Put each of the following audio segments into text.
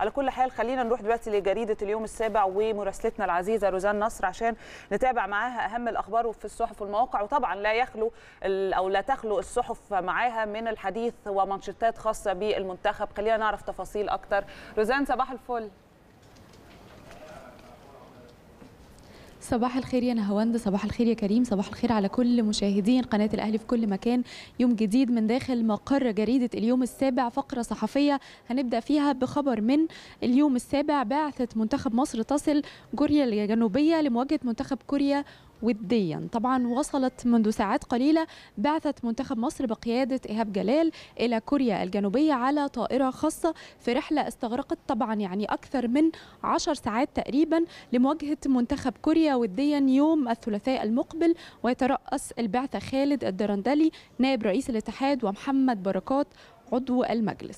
على كل حال خلينا نروح دلوقتي لجريده اليوم السابع ومراسلتنا العزيزه روزان نصر عشان نتابع معاها اهم الاخبار في الصحف والمواقع، وطبعا لا تخلو الصحف معاها من الحديث ومانشيتات خاصه بالمنتخب. خلينا نعرف تفاصيل اكتر. روزان صباح الفل. صباح الخير يا نهاوند، صباح الخير يا كريم، صباح الخير على كل مشاهدين قناة الأهلي في كل مكان. يوم جديد من داخل مقر جريدة اليوم السابع، فقرة صحفية هنبدأ فيها بخبر من اليوم السابع. بعثة منتخب مصر تصل كوريا الجنوبية لمواجهة منتخب كوريا وديا. طبعا وصلت منذ ساعات قليلة بعثة منتخب مصر بقيادة إيهاب جلال إلى كوريا الجنوبية على طائرة خاصة في رحلة استغرقت طبعا أكثر من 10 ساعات تقريبا لمواجهة منتخب كوريا وديا يوم الثلاثاء المقبل. ويترأس البعثة خالد الدرندلي نائب رئيس الاتحاد ومحمد بركات عضو المجلس.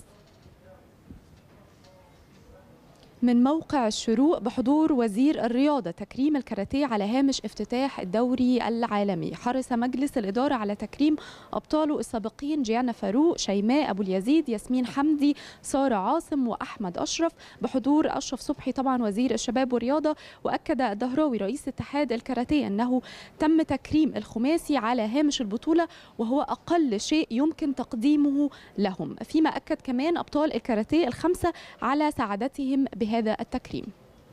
من موقع الشروق بحضور وزير الرياضة تكريم الكاراتيه على هامش افتتاح الدوري العالمي. حرص مجلس الإدارة على تكريم أبطاله السابقين جيانا فاروق، شيماء أبو اليزيد، ياسمين حمدي، سارة عاصم وأحمد أشرف، بحضور أشرف صبحي طبعا وزير الشباب والرياضة. وأكد الدهراوي رئيس اتحاد الكاراتيه أنه تم تكريم الخماسي على هامش البطولة وهو أقل شيء يمكن تقديمه لهم، فيما أكد كمان أبطال الكاراتيه الخمسة على سعادتهم بهذا التكريم.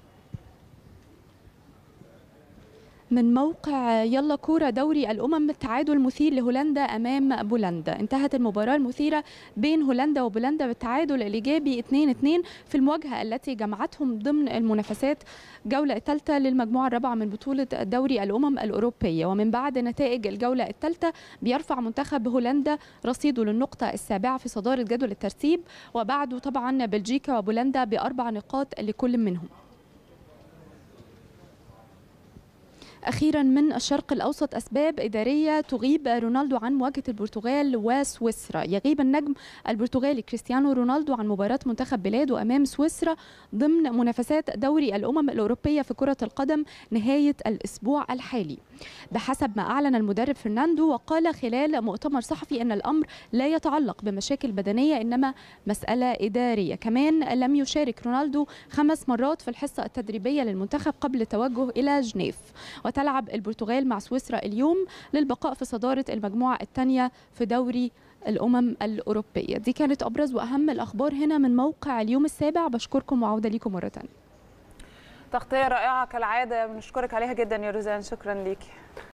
من موقع يلا كورة دوري الأمم، التعادل مثير لهولندا أمام بولندا. انتهت المباراة المثيرة بين هولندا وبولندا بالتعادل الإيجابي 2-2 في المواجهة التي جمعتهم ضمن المنافسات الجولة الثالثة للمجموعة الرابعة من بطولة دوري الأمم الأوروبية. ومن بعد نتائج الجولة الثالثة بيرفع منتخب هولندا رصيده للنقطة السابعة في صدارة جدول الترتيب، وبعده طبعا بلجيكا وبولندا ب4 نقاط لكل منهم. أخيرا من الشرق الأوسط، أسباب إدارية تغيب رونالدو عن مواجهة البرتغال وسويسرا. يغيب النجم البرتغالي كريستيانو رونالدو عن مباراة منتخب بلاده أمام سويسرا ضمن منافسات دوري الأمم الأوروبية في كرة القدم نهاية الأسبوع الحالي، بحسب ما أعلن المدرب فرناندو. وقال خلال مؤتمر صحفي أن الأمر لا يتعلق بمشاكل بدنية إنما مسألة إدارية. كمان لم يشارك رونالدو 5 مرات في الحصة التدريبية للمنتخب قبل التوجه إلى جنيف. وتلعب البرتغال مع سويسرا اليوم للبقاء في صدارة المجموعة الثانية في دوري الأمم الأوروبية. دي كانت أبرز وأهم الأخبار هنا من موقع اليوم السابع. بشكركم وعودة لكم مرة ثانية. تغطية رائعة كالعادة، بنشكرك عليها جدا يا روزان، شكرا ليكي.